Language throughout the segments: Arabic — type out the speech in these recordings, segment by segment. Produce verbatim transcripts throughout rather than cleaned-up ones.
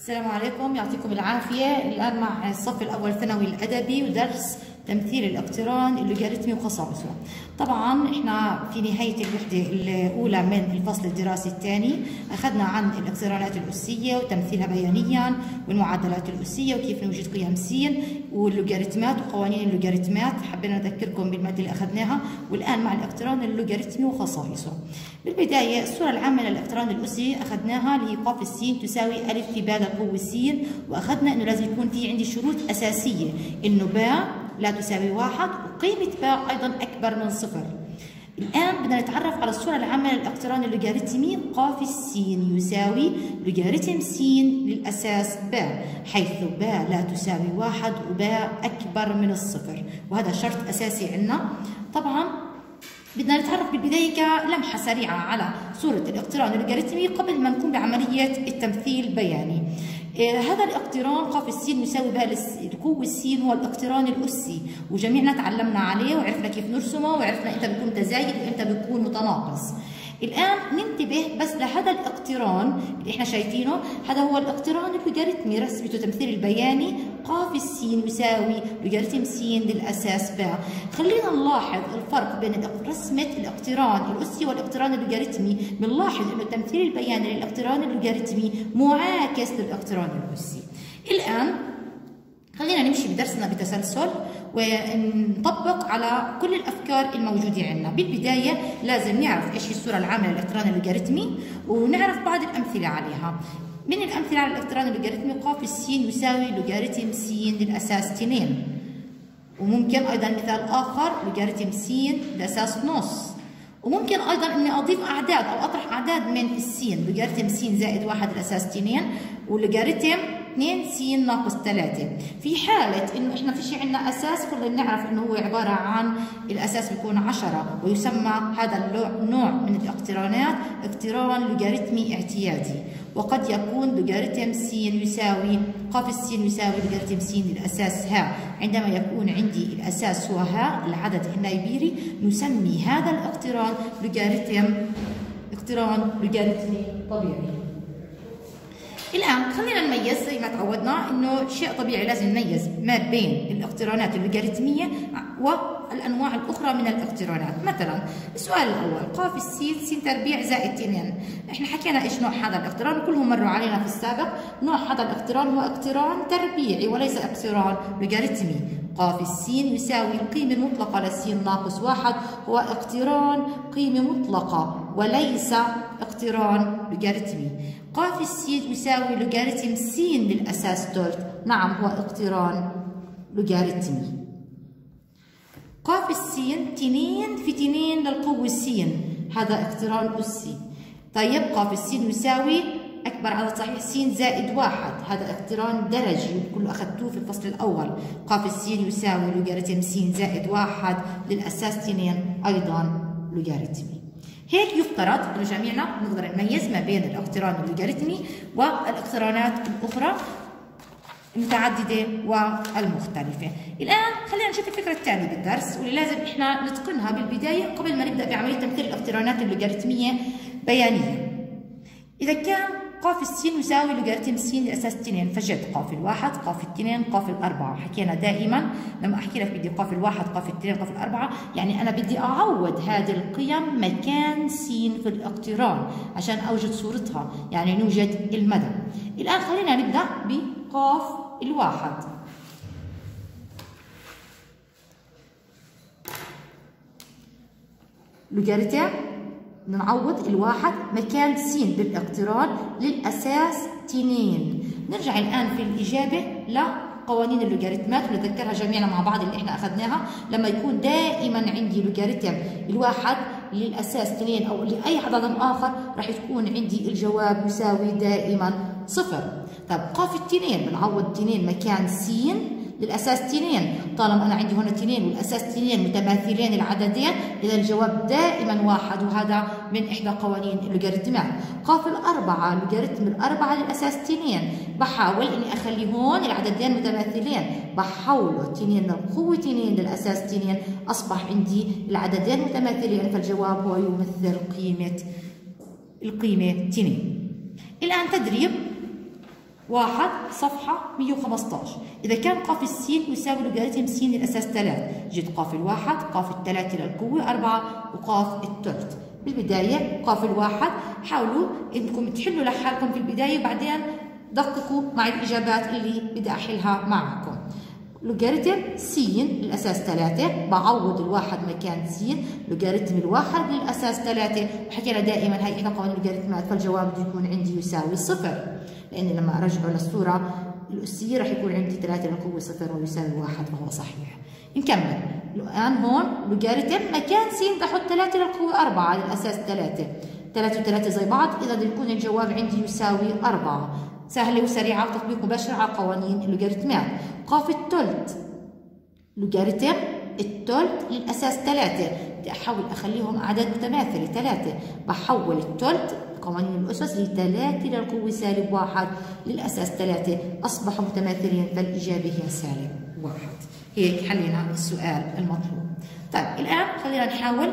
السلام عليكم، يعطيكم العافية. الآن مع الصف الأول ثانوي الأدبي ودرس تمثيل الاقتران اللوغاريتمي وخصائصه. طبعا احنا في نهاية الوحدة الأولى من الفصل الدراسي الثاني أخذنا عن الاقترانات الأسية وتمثيلها بيانيا والمعادلات الأسية وكيف نوجد قيم س واللوغاريتمات وقوانين اللوغاريتمات. حبينا نذكركم بالمادة اللي أخذناها، والآن مع الاقتران اللوغاريتمي وخصائصه. بالبداية الصورة العامة للاقتران الأسي أخذناها اللي هي ق س تساوي ألف في باء للقوة س، وأخذنا إنه لازم يكون في عندي شروط أساسية، إنه باء لا تساوي واحد وقيمة باء أيضا أكبر من صفر. الآن بدنا نتعرف على الصورة العامة للاقتران اللوغاريتمي ق س يساوي لوغاريتم س للأساس باء، حيث باء لا تساوي واحد وباء أكبر من الصفر، وهذا شرط أساسي عندنا. طبعا بدنا نتعرف بالبداية كلمحة سريعة على صورة الاقتران اللوغاريتمي قبل ما نقوم بعملية التمثيل البياني. آه هذا الاقتران ق س يساوي باء القوة س هو الاقتران الأسي، وجميعنا تعلمنا عليه وعرفنا كيف نرسمه وعرفنا امتى بيكون متزايد وامتى بيكون متناقص. الآن ننتبه بس لهذا الاقتران اللي احنا شايفينه، هذا هو الاقتران اللوغاريتمي رسمته تمثيل البياني ق س يساوي لوغاريتم س للأساس باء. خلينا نلاحظ الفرق بين رسمة الاقتران الأسي والاقتران اللوغاريتمي. بنلاحظ انه التمثيل البياني للاقتران اللوغاريتمي معاكس للاقتران الأسي. الآن خلينا نمشي بدرسنا بتسلسل ونطبق على كل الافكار الموجوده عندنا. بالبدايه لازم نعرف ايش هي الصوره العامه للاقتران اللوغاريتمي ونعرف بعض الامثله عليها. من الامثله على الاقتران اللوغاريتمي ق س يساوي لوغاريتم س للاساس اثنين، وممكن ايضا مثال اخر لوغاريتم س للاساس نص، وممكن ايضا اني اضيف اعداد او اطرح اعداد من السين، لوغاريتم س زائد واحد للاساس اثنين ولوغاريتم اثنين س ناقص ثلاثة. في حالة انه احنا في شيء عندنا اساس كلنا بنعرف انه هو عبارة عن الاساس بيكون عشرة، ويسمى هذا النوع من الاقترانات اقتران لوغاريتمي اعتيادي. وقد يكون لوغاريتم س يساوي ق س يساوي لوغاريتم س للاساس ه. عندما يكون عندي الاساس هو ه العدد النايبيري نسمي هذا الاقتران لوغاريتم اقتران لوغاريتمي طبيعي. الآن خلينا نميز زي ما تعودنا انه شيء طبيعي، لازم نميز ما بين الاقترانات اللوغاريتمية والانواع الاخرى من الاقترانات. مثلا السؤال الاول ق س س تربيع زائد اثنين، احنا حكينا ايش نوع هذا الاقتران وكلهم مروا علينا في السابق. نوع هذا الاقتران هو اقتران تربيعي وليس اقتران لوغاريتمي. ق س يساوي القيمة المطلقة لس ناقص واحد، هو اقتران قيمة مطلقة وليس اقتران لوغاريتمي. ق س يساوي لوغاريتم س للأساس ثلث، نعم هو اقتران لوغاريتمي. ق س اثنين في اثنين للقوة س، هذا اقتران أسي. طيب ق س يساوي أكبر عدد صحيح س زائد واحد، هذا اقتران درجي كله أخذتوه في الفصل الأول. ق س يساوي لوغاريتم س زائد واحد للأساس اثنين أيضا لوغاريتمي. هيك يفترض انه جميعنا نقدر نميز ما بين الاقتران اللوغاريتمي والاقترانات الاخرى المتعدده والمختلفه. الان خلينا نشوف الفكره الثانيه بالدرس واللي لازم احنا نتقنها بالبدايه قبل ما نبدا بعمليه تمثيل الاقترانات اللوغاريتميه بيانيا. اذا كان ق س يساوي لوغاريتم س للاساس اثنين، فجد ق الواحد ق الاثنين ق الاربعه. حكينا دائما لما احكي لك بدي ق الواحد ق الاثنين ق الاربعه، يعني انا بدي اعوض هذه القيم مكان س في الاقتران عشان اوجد صورتها، يعني نوجد المدى. الان خلينا نبدا بق الواحد. لوغاريتم نعوض الواحد مكان س بالاقتران للأساس اثنين. نرجع الآن في الإجابة لقوانين اللوغاريتمات ونتذكرها جميعنا مع بعض اللي احنا أخذناها. لما يكون دائما عندي لوغاريتم الواحد للأساس اثنين أو لأي عدد آخر راح تكون عندي الجواب يساوي دائما صفر. طيب ق اثنين بنعوض اثنين مكان س للأساس اثنين، طالما أنا عندي هنا اثنين والأساس اثنين متماثلين العددين إذا الجواب دائما واحد، وهذا من إحدى قوانين اللوغاريتمات. ق الأربعة لوغاريتم الأربعة للأساس اثنين، بحاول إني أخلي هون العددين متماثلين، بحوله اثنين للقوة اثنين للأساس اثنين، أصبح عندي العددين متماثلين، فالجواب هو يمثل قيمة القيمة اثنين. الآن تدريب واحد صفحة مئة وخمسة عشر. إذا كان قاف السين يساوي لوغاريتم س للأساس ثلاثة، جد قاف الواحد قاف الثلاثة للقوة أربعة وقاف الثلث. بالبداية قاف الواحد حاولوا إنكم تحلوا لحالكم في البداية وبعدين دققوا مع الإجابات اللي بدي أحلها معكم. لوغاريتم س للأساس ثلاثة، بعوض الواحد مكان س، لوغاريتم الواحد للأساس ثلاثة، وحكينا دائما هي إحدى قوانين اللوغاريتمات، فالجواب بده يكون عندي يساوي صفر، لأن لما أرجعه للصورة الأسية رح يكون عندي ثلاثة للقوة صفر ويساوي واحد وهو صحيح. نكمل، الآن هون لوغاريتم مكان س بحط ثلاثة للقوة أربعة للأساس ثلاثة، ثلاثة وثلاثة زي بعض، إذا بده يكون الجواب عندي يساوي أربعة. سهلة وسريعة وتطبيق مباشر على قوانين اللوغاريتمات. قاف الثلث، لوغاريتم الثلث للأساس ثلاثة، بدي أحاول أخليهم أعداد متماثلة ثلاثة، بحول الثلث قوانين الأسس لثلاثة للقوة سالب واحد للأساس ثلاثة، أصبحوا متماثلين فالإجابة هي سالب واحد. هيك حلينا السؤال المطلوب. طيب الآن خلينا نحاول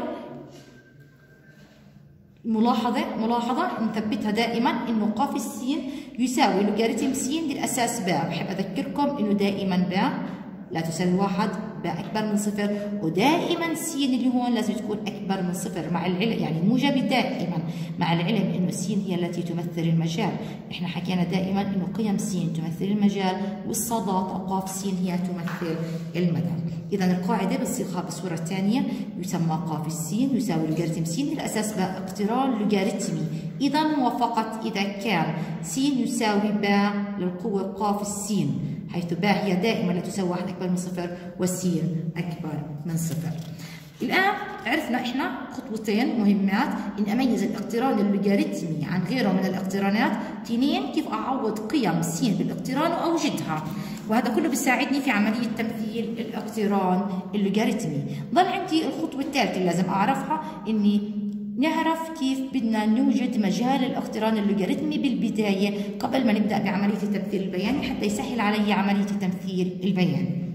ملاحظة ملاحظة نثبتها دائما، إنه قاف السين يساوي لوغاريتم س للأساس باء. بحب أذكركم إنه دائما باء لا تساوي واحد، باء أكبر من صفر، ودائما س اللي هون لازم تكون أكبر من صفر مع العلم، يعني الموجبة دائما مع العلم إنه س هي التي تمثل المجال. إحنا حكينا دائما إنه قيم س تمثل المجال، والصادات أو قاف س هي تمثل المدى. إذا القاعدة بتصيغها بالصورة الثانية، يسمى قاف السين يساوي لوغاريتم س للأساس باء اقتران لوغاريتمي. إذا وفقط إذا كان س يساوي باء للقوة قاف السين، حيث باء هي دائما لا تساوي واحد أكبر من صفر والسين أكبر من صفر. الآن عرفنا إحنا خطوتين مهمات، إن أميز الاقتران اللوغاريتمي عن غيره من الاقترانات. اثنين، كيف أعوض قيم س بالاقتران وأوجدها، وهذا كله بيساعدني في عملية تمثيل الاقتران اللوغاريتمي. ضل عندي الخطوة الثالثة اللي لازم أعرفها، إني نعرف كيف بدنا نوجد مجال الاقتران اللوغاريتمي بالبداية قبل ما نبدأ بعملية التمثيل البياني، حتى يسهل علي عملية التمثيل البياني.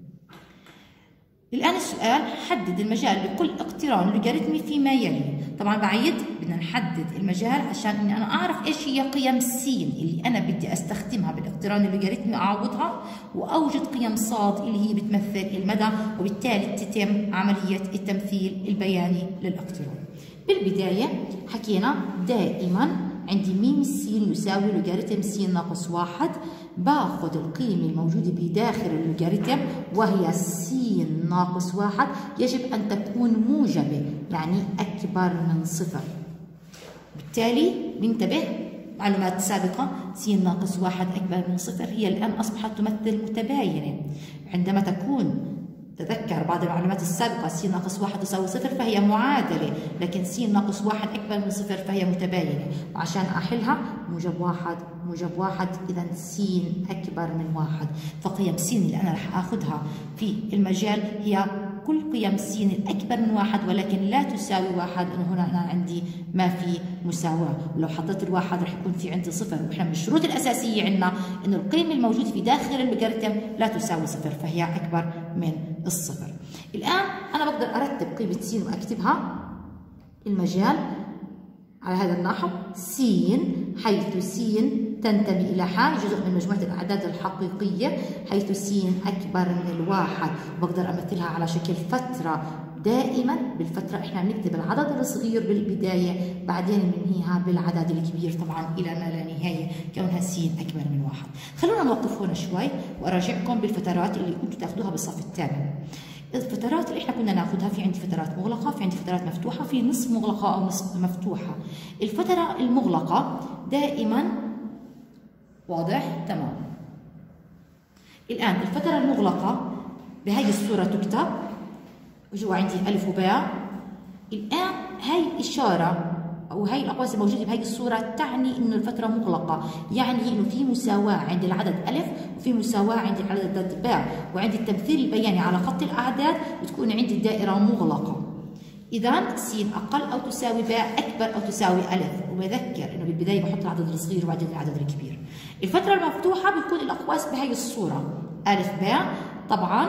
الآن السؤال، حدد المجال لكل اقتران لوغاريتمي فيما يلي. طبعا بعيد بدنا نحدد المجال عشان اني انا اعرف ايش هي قيم س اللي انا بدي استخدمها بالاقتران اللوغاريتمي اعوضها، واوجد قيم ص اللي هي بتمثل المدى، وبالتالي تتم عملية التمثيل البياني للاقتران. بالبداية حكينا دائما عندي م س يساوي لوغاريتم س ناقص واحد، باخذ القيمة الموجودة بداخل اللوغاريتم وهي س ناقص واحد، يجب أن تكون موجبة يعني أكبر من صفر. بالتالي بنتبه معلومات سابقة، س ناقص واحد أكبر من صفر هي الآن أصبحت تمثل متباينة. عندما تكون تذكر بعض المعلومات السابقة س ناقص واحد تساوي صفر فهي معادلة، لكن س ناقص واحد أكبر من صفر فهي متباينة، وعشان أحلها موجب واحد موجب واحد، إذا س أكبر من واحد، فقيم س اللي أنا رح آخذها في المجال هي كل قيم س الأكبر من واحد ولكن لا تساوي واحد، لأنه هنا أنا عندي ما في مساواة، ولو حطيت الواحد رح يكون في عندي صفر، وإحنا من الشروط الأساسية عندنا إنه القيمة الموجودة في داخل اللوغاريتم لا تساوي صفر، فهي أكبر من الصفر. الآن أنا بقدر أرتب قيمة س وأكتبها المجال على هذا النحو، س حيث س تنتمي إلى حال جزء من مجموعة الأعداد الحقيقية، حيث س أكبر من الواحد، بقدر أمثلها على شكل فترة. دائما بالفترة احنا بنكتب العدد الصغير بالبداية، بعدين بننهيها بالعدد الكبير طبعا إلى ما لا نهاية، كونها س أكبر من واحد. خلونا نوقف هنا شوي وأراجعكم بالفترات اللي كنتوا تاخذوها بالصف الثامن. الفترات اللي احنا كنا ناخذها، في عندي فترات مغلقة، في عندي فترات مفتوحة، في نصف مغلقة أو نصف مفتوحة. الفترة المغلقة دائما واضح تمام. الآن الفترة المغلقة بهذه الصورة تكتب، وجوا عندي ألف وباء. الآن هاي الإشارة أو هاي الأقواس الموجودة بهذه الصورة تعني إنه الفترة مغلقة، يعني إنه في مساواة عند العدد ألف وفي مساواة عند العدد باء، وعند التمثيل البياني على خط الأعداد بتكون عندي الدائرة مغلقة. إذا س أقل أو تساوي باء أكبر أو تساوي ألف، وبذكر إنه بالبداية بحط العدد الصغير وبعدين العدد الكبير. الفترة المفتوحة بتكون الأقواس بهي الصورة، ألف باء، طبعا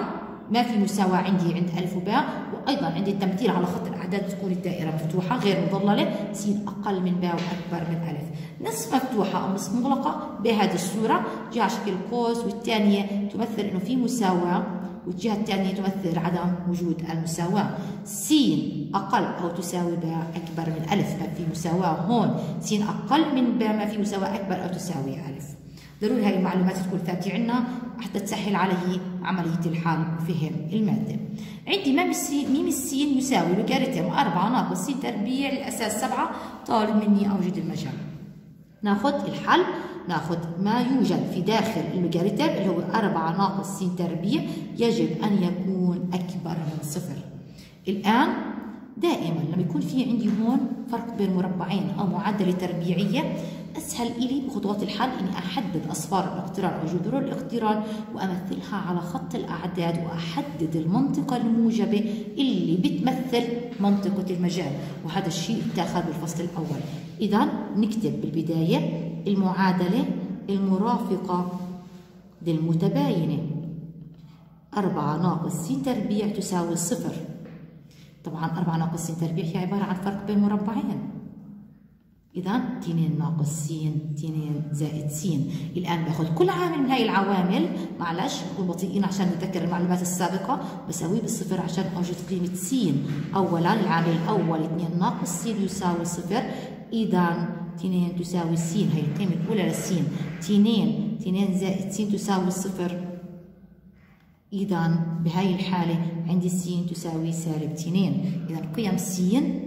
ما في مساواة عندي عند ألف وباء، وأيضا عندي التمثيل على خط الأعداد تكون الدائرة مفتوحة غير مظللة، س أقل من باء وأكبر من ألف. نصف مفتوحة أو نصف مغلقة بهذه الصورة، جهة على شكل قوس والثانية تمثل إنه في مساواة والجهة الثانية تمثل عدم وجود المساواة. س أقل أو تساوي باء أكبر من ألف، ما في مساواة هون، س أقل من باء ما في مساواة أكبر أو تساوي ألف. ضروري هاي المعلومات تكون ثابتة عندنا حتى تسهل علي عملية الحل وفهم المادة. عندي ميم السين ميم السين يساوي لوغاريتم أربعة ناقص س تربيع للأساس سبعة، طالب مني أوجد المجال. ناخذ الحل، ناخذ ما يوجد في داخل اللوغاريتم اللي هو أربعة ناقص س تربيع يجب أن يكون أكبر من صفر. الآن دائما لما يكون في عندي هون فرق بين مربعين أو معادلة تربيعية، أسهل إلي بخطوات الحل إني أحدد أصفار الاقتران أو جذور الاقتران وأمثلها على خط الأعداد، وأحدد المنطقة الموجبة اللي بتمثل منطقة المجال، وهذا الشيء اتخذ بالفصل الأول. إذا نكتب بالبداية المعادلة المرافقة للمتباينة، أربعة ناقص س تربيع تساوي صفر. طبعا أربعة ناقص س تربيع هي عبارة عن فرق بين مربعين، إذا اثنين ناقص س اثنين زائد س. الآن باخذ كل عامل من هاي العوامل، معلش بكون بطيئين عشان نتذكر المعلومات السابقة، بساويه بالصفر عشان أوجد قيمة س. أولا العامل الأول اثنين ناقص س يساوي صفر، إذا اثنين تساوي س، هي القيمة الأولى للس. اثنين اثنين زائد س تساوي صفر، إذا بهاي الحالة عندي س تساوي سالب اثنين. إذا قيم س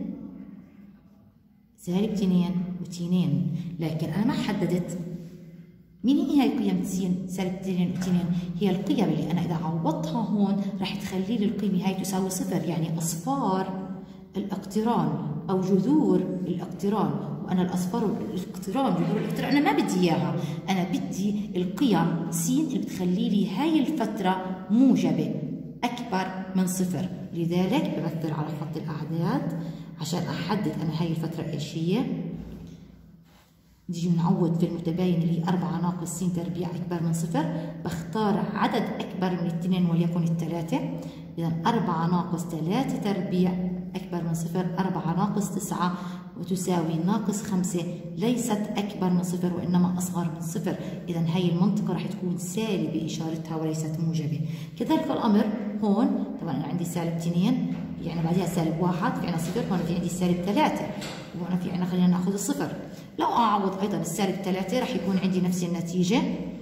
سالب اثنين واثنين، لكن أنا ما حددت مين هي هاي قيم س سالب اثنين واثنين. هي القيم اللي أنا إذا عوضتها هون راح تخلي لي القيمة هاي تساوي صفر، يعني أصفار الاقتران أو جذور الاقتران. وأنا الأصفار والاقتران جذور الاقتران أنا ما بدي إياها، أنا بدي القيم س اللي بتخلي لي هاي الفترة موجبة أكبر من صفر. لذلك بمثل على خط الأعداد عشان أحدد أنا هاي الفترة إيش هي. نيجي نعوض في المتباين اللي هي أربعة ناقص س تربيع أكبر من صفر، بختار عدد أكبر من الاثنين وليكن الثلاثة. إذا أربعة ناقص ثلاثة تربيع أكبر من صفر، أربعة ناقص تسعة وتساوي ناقص خمسة ليست أكبر من صفر وإنما أصغر من صفر. إذا هاي المنطقة راح تكون سالبة إشارتها وليست موجبة. كذلك الأمر هون، طبعا أنا عندي سالب اثنين يعني بعدها سالب واحد، في عنا صفر، هون في عندي سالب ثلاثة، وهنا في عنا خلينا ناخذ الصفر. لو أعوض أيضا السالب ثلاثة راح يكون عندي نفس النتيجة،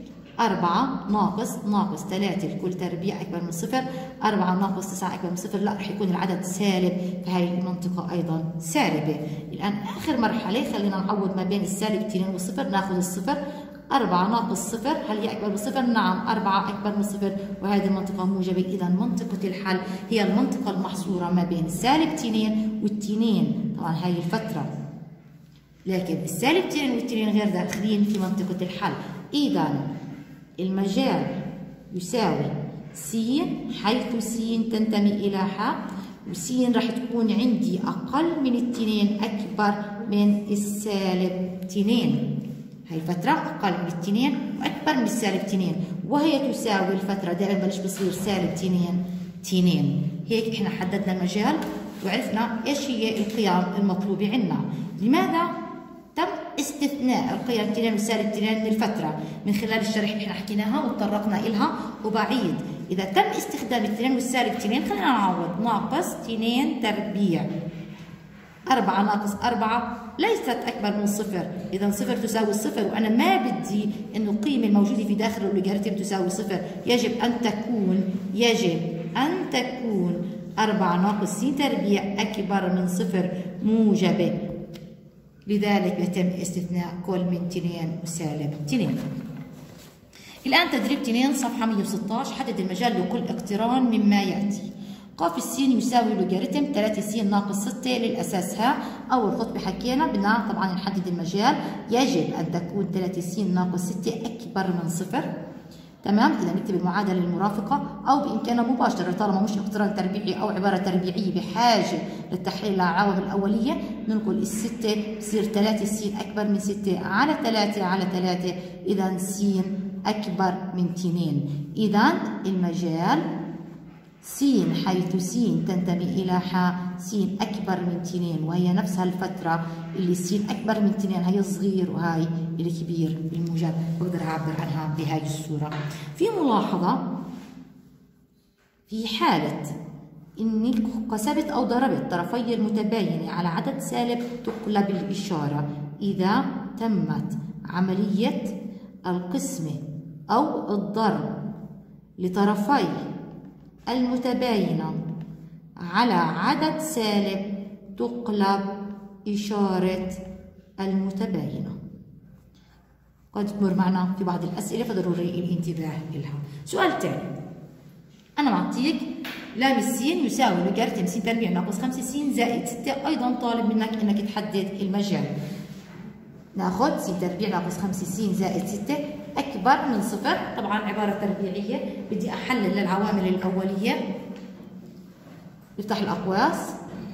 أربعة ناقص ناقص ثلاثة الكل تربيع أكبر من صفر، أربعة ناقص تسعة أكبر من صفر، لا راح يكون العدد سالب، فهي المنطقة أيضا سالبة. الآن آخر مرحلة خلينا نعوض ما بين السالب اثنين والصفر، ناخذ الصفر، أربعة ناقص صفر هل هي أكبر من صفر؟ نعم، أربعة أكبر من صفر وهذه المنطقة موجبة. إذا منطقة الحل هي المنطقة المحصورة ما بين سالب اثنين واثنين، طبعا هاي الفترة، لكن السالب اثنين واثنين غير داخلين في منطقة الحل. إذا المجال يساوي س حيث س تنتمي إلى ح، وس راح تكون عندي أقل من اثنين أكبر من السالب اثنين. هاي الفترة أقل من اثنين وأكبر من السالب اثنين، وهي تساوي الفترة دائما بلش بصير سالب اثنين اثنين. هيك إحنا حددنا المجال وعرفنا إيش هي القيم المطلوبة عنا. لماذا تم استثناء القيم اثنين والسالب اثنين من الفترة؟ من خلال الشرح اللي احنا حكيناها وتطرقنا إلها، وبعيد إذا تم استخدام اثنين والسالب اثنين خلينا نعوض، ناقص اثنين تربيع، أربعة ناقص أربعة ليست أكبر من صفر، إذا صفر تساوي صفر، وأنا ما بدي إنه القيمة الموجودة في داخل اللوغاريتم تساوي صفر، يجب أن تكون يجب أن تكون أربعة ناقص س تربيع أكبر من صفر موجبة. لذلك يتم استثناء كل من اثنين وسالب اثنين. الآن تدريب اثنين صفحة مئة وستة عشر، حدد المجال لكل اقتران مما يأتي. ق السين يساوي لوغاريتم ثلاثة س ناقص ستة للأساس ها. أول خطوة حكينا بدنا طبعا نحدد المجال، يجب أن تكون ثلاثة س ناقص ستة أكبر من صفر. تمام، إذا نكتب المعادلة المرافقة أو بإمكاننا مباشرة طالما مش اقتران تربيعي أو عبارة تربيعية بحاجة للتحليل للعوامل الأولية، ننقل الستة بصير ثلاثة س أكبر من ستة على ثلاثة على ثلاثة، إذا س أكبر من اثنين. إذا المجال س حيث س تنتمي إلى ح، س أكبر من اثنين وهي نفسها الفترة اللي س أكبر من اثنين، هي الصغير وهي الكبير بالموجب، بقدر أعبر عنها بهاي الصورة. في ملاحظة، في حالة إنك قسمت أو ضربت طرفي المتباينة على عدد سالب تقلب الإشارة إذا تمت عملية القسمة أو الضرب لطرفي المتباينة على عدد سالب تقلب إشارة المتباينة. قد تمر معنا في بعض الأسئلة فضروري الانتباه لها. سؤال ثاني، أنا معطيك لام س يساوي لوغاريتم س تربيع ناقص خمسة س زائد ستة، أيضا طالب منك إنك تحدد المجال. ناخذ س تربيع ناقص خمسة س زائد ستة أكبر من صفر، طبعا عبارة تربيعية، بدي أحلل للعوامل الأولية. نفتح الأقواس،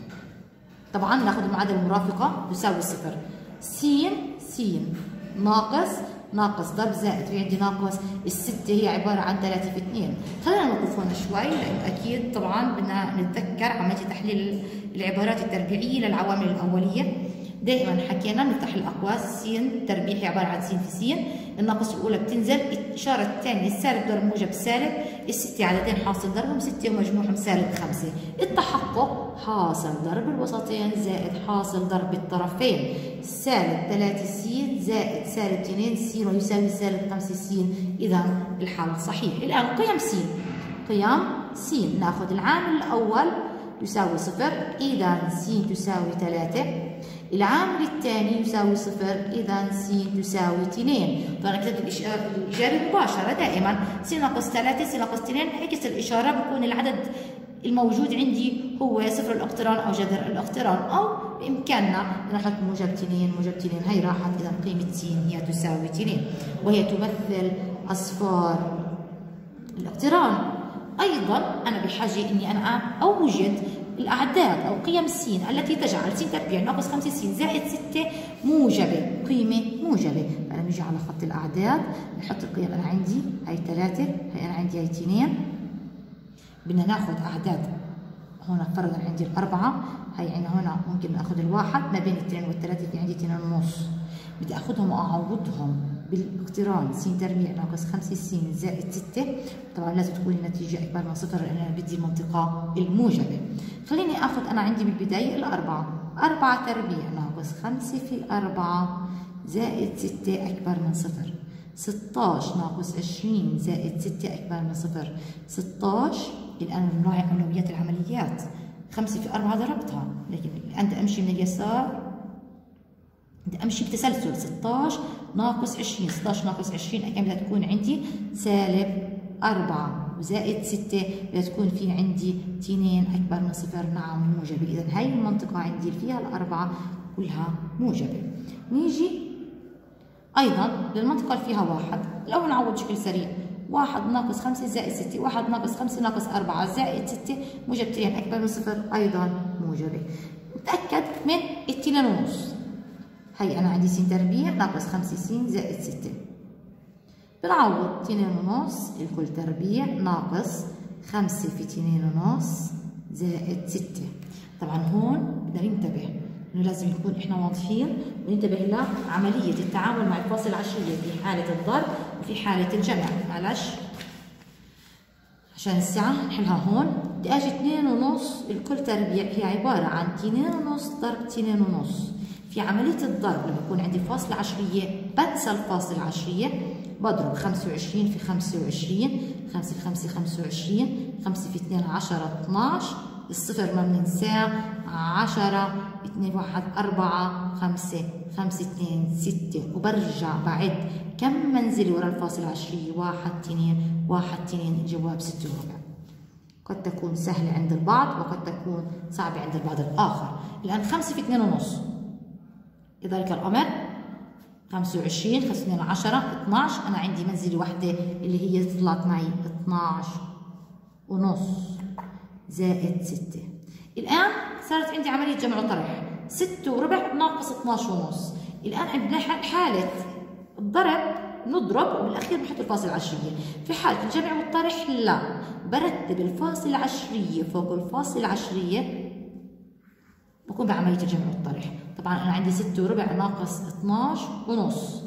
طبعا ناخذ المعادلة المرافقة تساوي صفر. س س ناقص ناقص ضرب زائد، في عندي ناقص الستة هي عبارة عن ثلاثة في اثنين. خلينا نوقف هون شوي لأنه أكيد طبعا بدنا نتذكر عملية تحليل العبارات التربيعية للعوامل الأولية. دائما حكينا نفتح الأقواس، س تربيع هي عبارة عن س في س، الناقص الأولى بتنزل، الإشارة الثانية السالب ضرب موجب سالب، الستة عددين حاصل ضربهم ستة ومجموعهم سالب خمسة. التحقق حاصل ضرب الوسطين زائد حاصل ضرب الطرفين، سالب ثلاثة س زائد سالب اثنين س ويساوي سالب خمسة س، إذا الحل صحيح. الآن قيم س، قيم س ناخذ العامل الأول يساوي صفر، إذا س تساوي ثلاثة. العامل الثاني يساوي صفر، إذا س تساوي اثنين. فأنا كتبت الإجابة مباشرة دائما، س ناقص ثلاثة س ناقص اثنين، عكس الإشارة بكون العدد الموجود عندي هو صفر الاقتران أو جذر الاقتران، أو بإمكاننا نحط موجب اثنين موجب اثنين، هي راحت، إذا قيمة س هي تساوي اثنين وهي تمثل أصفار الاقتران. أيضا أنا بحاجة إني أنا أوجد الأعداد أو قيم س التي تجعل س تربيع ناقص خمسة س زائد ستة موجبة، قيمة موجبة. أنا بنجي على خط الأعداد نحط القيم، أنا عندي هي ثلاثة، هي أنا عندي هي اثنين، بدنا ناخذ أعداد هون فرضا عندي الأربعة، هي عندنا هون ممكن ناخذ الواحد ما بين الاثنين والثلاثة، في عندي اثنين ونص، بدي آخذهم وأعوضهم بالاقتران س تربيع ناقص خمسة س زائد ستة، طبعا لازم تكون النتيجة أكبر من صفر لأن أنا بدي المنطقة الموجبة. خليني آخذ أنا عندي بالبداية الأربعة، أربعة تربيع ناقص خمسة في أربعة زائد ستة أكبر من صفر، ستة عشر ناقص عشرين زائد ستة أكبر من صفر، ستة عشر. الآن بنراعي أولويات العمليات، خمسة في أربعة ضربتها، لكن الآن بدي أمشي من اليسار، بدي أمشي بتسلسل ستة عشر ناقص عشرين، ستة عشر ناقص عشرين أكيد بدها تكون عندي سالب أربعة وزائد ستة بدها تكون في عندي اثنين أكبر من صفر، نعم موجبة. إذا هاي المنطقة عندي اللي فيها الأربعة كلها موجبة. نيجي أيضا للمنطقة اللي فيها واحد، الأول نعوض بشكل سريع، واحد ناقص خمسة زائد ستة، واحد ناقص خمسة ناقص أربعة زائد ستة موجب اثنين أكبر من صفر، أيضا موجبة. نتأكد من اثنين ونص، هي أنا عندي س تربيع ناقص خمسة س زائد ستة، بنعوض اثنين ونص الكل تربيع ناقص خمسة في اثنين ونص زائد ستة. طبعا هون بدنا ننتبه إنه لازم نكون إحنا واضحين وننتبه لعملية التعامل مع الفاصل العشرية في حالة الضرب وفي حالة الجمع. معلش عشان الساعة نحلها هون، بدي أجي اثنين ونص الكل تربيع هي عبارة عن اثنين ونص ضرب اثنين ونص. في عملية الضرب لما يكون عندي فاصلة عشرية بنسى الفاصلة العشرية، بضرب خمسة وعشرين في خمسة وعشرين، خمسة في خمسة خمسة وعشرين، خمسة في اثنين عشرة اثناعش، الصفر ما بننساه، عشرة، اثنين واحد أربعة، خمسة، خمسة اثنين ستة، وبرجع بعد كم منزلي ورا الفاصلة العشرية، واحد اثنين واحد اثنين، الجواب ستة وربع. قد تكون سهلة عند البعض وقد تكون صعبة عند البعض الآخر. الآن خمسة في اثنين ونص، لذلك الأمر خمسة وعشرين، خمسة اثنين عشرة، اثناعش، أنا عندي منزلة واحدة اللي هي طلعت معي اثناعش ونص زائد ستة. الآن صارت عندي عملية جمع وطرح، ستة وربع ناقص اثناعش ونص. الآن عندنا حالة الضرب نضرب وبالاخير بنحط الفاصل العشريه. في حاله الجمع والطرح لا، برتب الفاصل العشريه فوق الفاصل العشريه، بكون بعمليه الجمع والطرح. طبعا انا عندي ستة وربع ناقص اثناش ونص،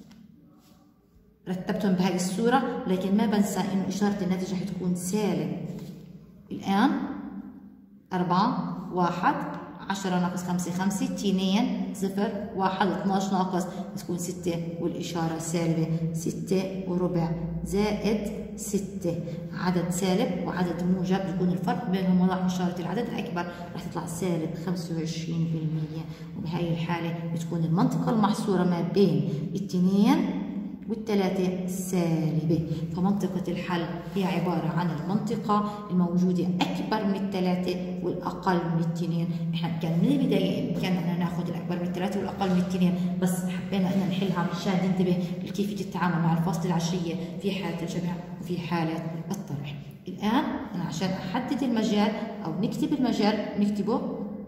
رتبتهم بهذه الصوره، لكن ما بنسى انه اشاره الناتج رح تكون سالب. الان أربعة واحد عشرة ناقص خمسة خمسة، اثنين صفر واحد اثناش ناقص بتكون ستة والإشارة سالبة، ستة وربع زائد ستة، عدد سالب وعدد موجب بيكون الفرق بينهم وضع إشارة العدد الأكبر رح تطلع سالب خمسة وعشرين بالمية. وبهي الحالة بتكون المنطقة المحصورة ما بين الاثنين والثلاثة سالبة، فمنطقة الحل هي عبارة عن المنطقة الموجودة أكبر من الثلاثة والأقل من الاثنين. إحنا كان من البداية بإمكاننا ناخذ الأكبر من الثلاثة والأقل من الاثنين، بس حبينا إن نحلها مشان ننتبه لكيفية التعامل مع الفاصل العشرية في حالة الجمع وفي حالة الطرح. الآن أنا عشان أحدد المجال أو نكتب المجال نكتبه،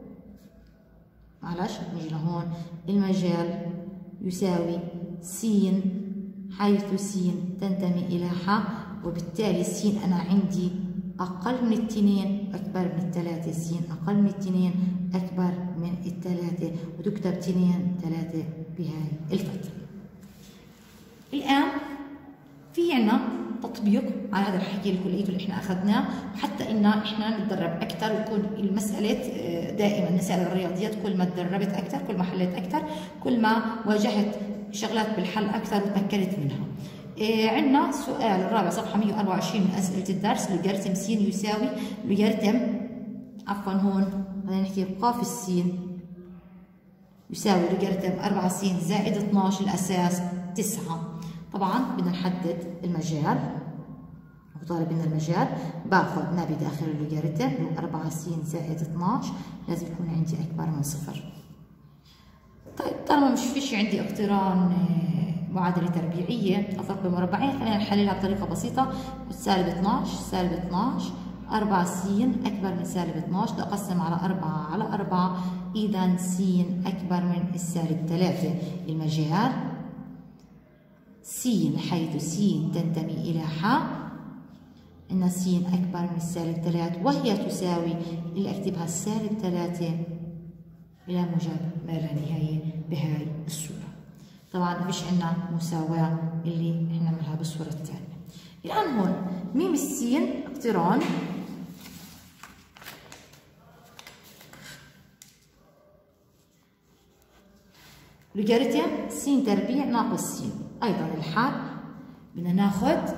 معلش نيجي لهون، المجال يساوي س حيث س تنتمي إلى ح، وبالتالي س أنا عندي أقل من الاثنين أكبر من الثلاثة، س أقل من الاثنين أكبر من الثلاثة، وتكتب اثنين ثلاثة بهاي الفترة. الآن في عنا تطبيق على هذا الحكي اللي كليته اللي احنا اخذناه، وحتى ان احنا نتدرب اكثر ويكون المساله دائما مسائل الرياضيات كل ما تدربت اكثر كل ما حليت اكثر كل ما واجهت شغلات بالحل اكثر وتمكنت منها. إيه عندنا سؤال الرابع صفحه مئة وأربعة وعشرين من اسئله الدرس، لوغاريتم س يساوي لوغاريتم عفوا هون خلينا نحكي قاف السين يساوي لوغاريتم أربعة س زائد اثناش الاساس تسعة. طبعا بدنا نحدد المجال، وطالب لنا المجال، باخذ ما بداخل اللوغاريتم اللي هو أربعة س زائد اثناش، لازم يكون عندي اكبر من صفر. طيب طالما مش فيش عندي اقتران معادله تربيعيه او فرق بمربعين، خلينا نحللها بطريقه بسيطه. سالب اثناش سالب اثناش، أربعة س اكبر من سالب اثناش، بدي اقسم على أربعة على أربعة، اذا س اكبر من السالب ثلاثة. المجال س حيث س تنتمي إلى ح، إن س أكبر من السالب ثلاثة، وهي تساوي اللي أكتبها السالب ثلاثة إلى موجب ما لا نهاية بهاي الصورة. طبعا ما فيش عندنا مساواة اللي إحنا بنعملها بالصورة الثانية. الآن هون ميم السين اقتران لوغاريتم س تربيع ناقص س، أيضا الحال بدنا ناخذ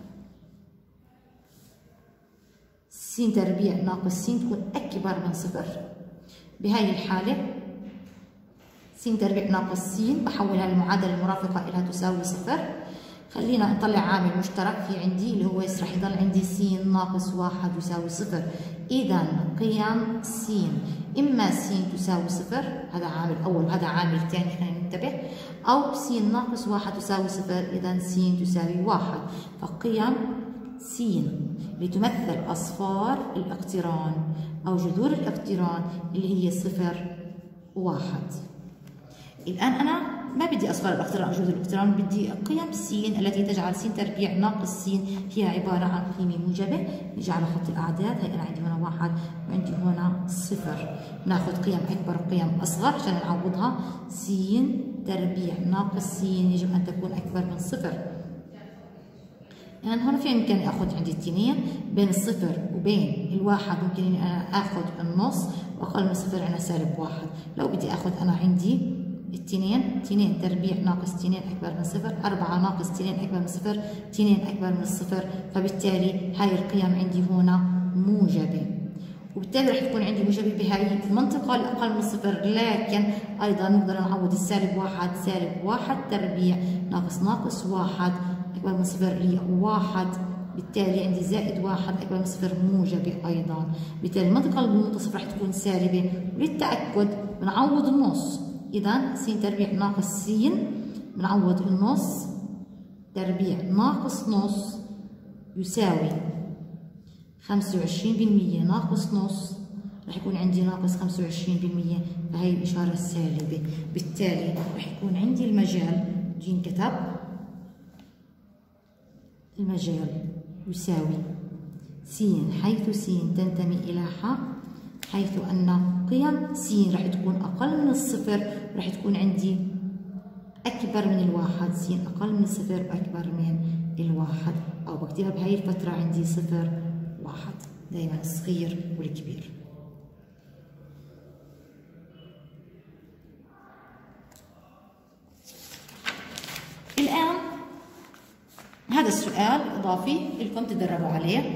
س تربيع ناقص س تكون أكبر من صفر. بهاي الحالة س تربيع ناقص س بحولها للمعادلة المرافقة إلها تساوي صفر. خلينا نطلع عامل مشترك في عندي اللي هو رح يضل عندي س ناقص واحد يساوي صفر. إذا قيم س إما س تساوي صفر، هذا عامل أول وهذا عامل ثاني خلينا ننتبه، أو س ناقص واحد تساوي صفر، إذا س تساوي واحد. فقيم س اللي تمثل أصفار الاقتران أو جذور الاقتران اللي هي صفر وواحد. الآن أنا ما بدي أصفار الاقتران أو جذور الاقتران، بدي قيم س التي تجعل س تربيع ناقص س هي عبارة عن قيمة موجبة. نجي على خط الأعداد، هي أنا عندي هنا واحد وعندي هنا صفر، ناخذ قيم أكبر وقيم أصغر عشان نعوضها. س تربيع ناقص س يجب أن تكون أكبر من صفر. يعني هون في إمكاني آخذ عندي اثنين بين الصفر وبين الواحد، ممكن إني أنا آخذ النص، وأقل من الصفر عندنا سالب واحد. لو بدي آخذ أنا عندي اثنين، اثنين تربيع ناقص اثنين أكبر من صفر، أربعة ناقص اثنين أكبر من صفر، اثنين أكبر من الصفر، فبالتالي هاي القيم عندي هنا موجبة، وبالتالي رح تكون عندي موجبة بهاي المنطقة الأقل من صفر. لكن أيضا نقدر نعوض السالب واحد، سالب واحد تربيع ناقص ناقص واحد أكبر من صفر اللي واحد، بالتالي عندي زائد واحد أكبر من صفر موجبة أيضا، بالتالي المنطقة المنتصف رح تكون سالبة. للتأكد بنعوض النص، إذا س تربيع ناقص س بنعوض النص، تربيع ناقص نص يساوي خمسة وعشرين بالمئة ناقص نص، رح يكون عندي ناقص خمسة وعشرين بالمئة، فهي الإشارة السالبة. بالتالي رح يكون عندي المجال جي انكتب المجال يساوي س حيث س تنتمي إلى ح، حيث أن قيم س راح تكون أقل من الصفر، راح تكون عندي أكبر من الواحد. س أقل من الصفر وأكبر من الواحد، أو بكتبها بهاي الفترة عندي صفر واحد، دائما الصغير والكبير. الآن هذا السؤال إضافي لكم تدربوا عليه.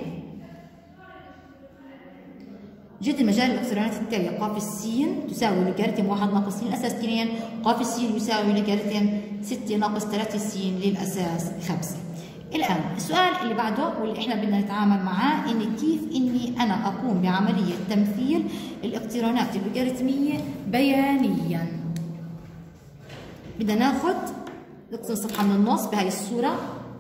جد المجال الإلكترونات التالية: ق س تساوي لوغاريتم واحد ناقص س للأساس اثنين، ق س يساوي لوغاريتم ستة ناقص ثلاثة س للأساس خمسة. الآن السؤال اللي بعده واللي احنا بدنا نتعامل معاه إن كيف إني أنا أقوم بعملية تمثيل الاقترانات اللوغاريتمية بيانيا. بدنا ناخذ نقسم الصفحة من النص بهاي الصورة.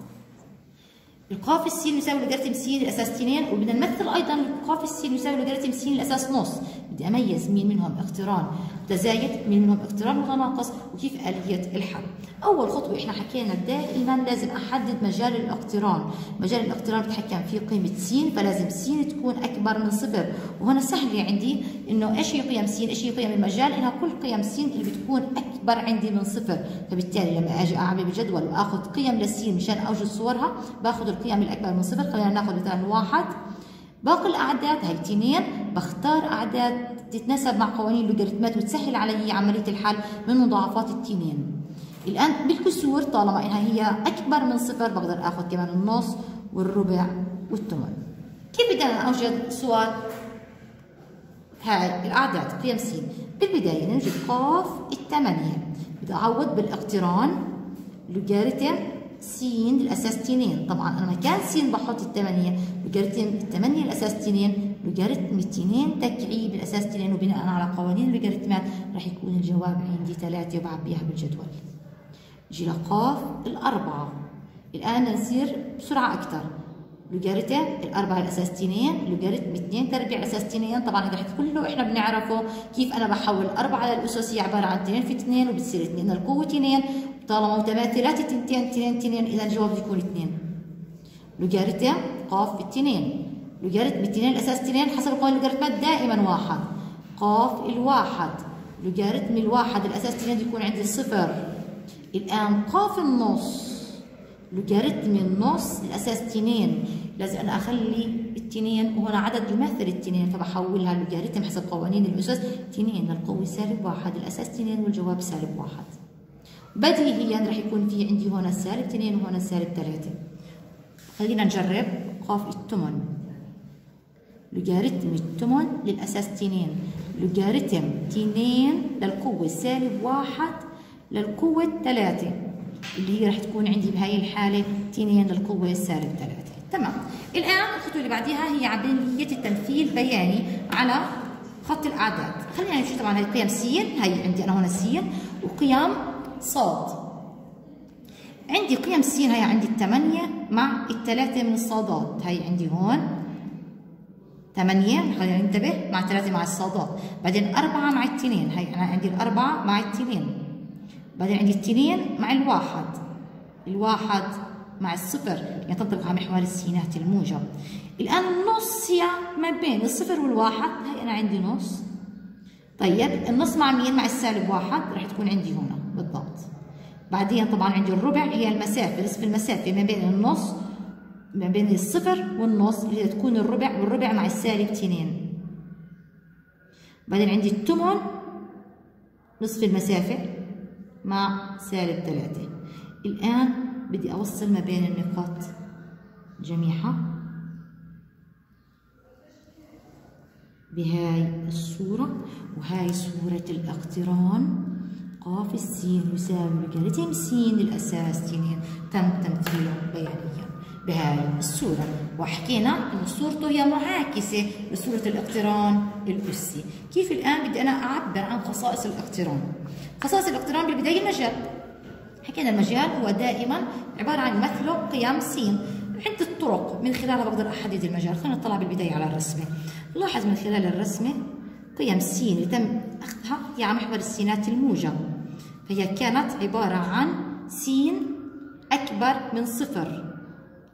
القاف السين يساوي لوغاريتم س للأساس اثنين، وبدنا نمثل أيضا القاف السين يساوي لوغاريتم س للأساس نص. بدي أميز مين منهم اقتران متزايد، مين منهم اقتران متناقص، وكيف آلية الحل. أول خطوة إحنا حكينا دائما لازم أحدد مجال الاقتران. مجال الاقتران بتحكم في قيمة س، فلازم س تكون أكبر من صفر، وهنا سهل عندي إنه إيش هي قيم س؟ إيش هي قيم المجال؟ إنها كل قيم س اللي بتكون أكبر عندي من صفر، فبالتالي لما أجي أعمل بجدول وآخذ قيم للس مشان أوجد صورها باخذ القيم الأكبر من صفر. خلينا ناخذ مثلا واحد. باقي الأعداد هي اثنين، بختار أعداد تتناسب مع قوانين اللوغاريتمات وتسهل علي عملية الحل من مضاعفات التنين. الآن بالكسور طالما إنها هي أكبر من صفر بقدر آخذ كمان النص والربع والثمن. كيف بدنا أوجد صور هاي الأعداد قيم س؟ بالبداية نوجد قاف الثمانية، بدي أعوض بالاقتران لوغاريتم س للأساس اثنين. طبعا أنا مكان س بحط الثمانية، لوغاريتم الثمانية للأساس اثنين، لوغاريتم اثنين تكعيب للأساس اثنين، وبناء على قوانين اللوغاريتمات راح يكون الجواب عندي ثلاثة وبعبيها بالجدول. جي لقاف الأربعة. الآن نصير بسرعة أكثر. لوغاريتم الأربعة الأساس اثنين، لوغاريتم اثنين تربيع الأساس اثنين. طبعا هذا كله إحنا بنعرفه كيف أنا بحول أربعة للأسس، هي عبارة عن اثنين في اثنين وبتصير اثنين للقوة اثنين، طالما متماثلات اثنتين اثنين اثنين إذا الجواب بده يكون اثنين. لوغاريتم قاف اثنين، لوغاريتم اثنين الأساس اثنين حسب قوانين اللوغاريتمات دائما واحد. قاف الواحد، لوغاريتم الواحد الأساس اثنين بده يكون عندي صفر. الآن قاف النص، لوغاريتم النص الأساس اثنين، لازم أنا أخلي اثنين وهنا عدد يمثل اثنين فبحولها لوغاريتم حسب قوانين الأسس اثنين للقوة سالب واحد، الأساس اثنين والجواب سالب واحد. بديهيا رح يكون في عندي هنا سالب اثنين وهنا سالب ثلاثة. خلينا نجرب. قاف الثمن، لوغاريتم الثمن للأساس اثنين، لوغاريتم اثنين للقوة سالب واحد للقوة ثلاثة، اللي هي رح تكون عندي بهاي الحالة اثنين للقوة سالب ثلاثة. تمام. الآن الخطوة اللي بعديها هي عملية التمثيل بياني على خط الأعداد. خلينا نمشي. طبعا هي قيم س، هي عندي أنا هنا س، وقيم صاد. عندي قيم س هي عندي الثمانية مع الثلاثة من الصادات، هي عندي هون ثمانية، خلينا ننتبه، مع ثلاثة مع الصادات، بعدين أربعة مع الاثنين، هي أنا عندي الأربعة مع الاثنين، بعدين عندي الاثنين مع الواحد، الواحد مع الصفر، يعني تنطبق على محور السينات الموجب. الآن النص هي ما بين الصفر والواحد، هي أنا عندي نص. طيب النص مع مين؟ مع السالب واحد، رح تكون عندي هنا بالضبط. بعدين طبعا عندي الربع هي المسافة، نصف المسافة ما بين النص ما بين الصفر والنص اللي هي تكون الربع، والربع مع السالب اثنين. بعدين عندي الثمن نصف المسافة مع سالب ثلاثة. الآن بدي أوصل ما بين النقاط جميعها بهاي الصورة، وهاي صورة الاقتران. قاف السين يساوي لوغاريتم س للأساس اثنين، تم تمثيله بيانيا بهاي الصورة، وحكينا إن صورته هي معاكسة لصورة الاقتران الأسي. كيف الآن بدي أنا أعبر عن خصائص الاقتران؟ خصائص الاقتران بالبداية المجال. حكينا المجال هو دائما عبارة عن مثله قيم س. عدة طرق من خلالها بقدر أحدد المجال. خلينا نطلع بالبداية على الرسمة. لاحظ من خلال الرسمة قيم س اللي تم أخذها هي على محور السينات الموجب، فهي كانت عبارة عن س أكبر من صفر.